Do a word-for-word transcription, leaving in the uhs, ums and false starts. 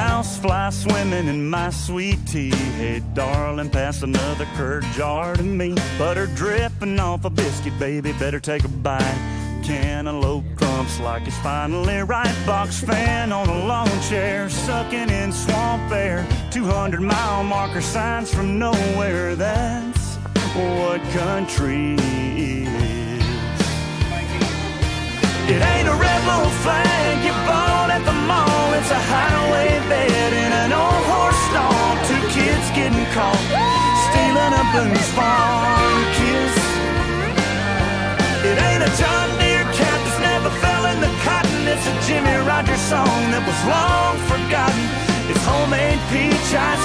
house, fly swimming in my sweet tea. Hey, darling, pass another curd jar to me. Butter dripping off a biscuit, baby, better take a bite. Cantaloupe crumps like it's finally right. Box fan on a lawn chair, sucking in swamp air. two hundred mile marker signs from nowhere. That's what country is. It ain't a rebel flag you bought at the mall. It's a hideaway bed in an old horse stall. Two kids getting caught stealing a Boone's Farm kiss. It ain't a John Deere cat that's never fell in the cotton. It's a Jimmy Rogers song that was long forgotten. It's homemade peach ice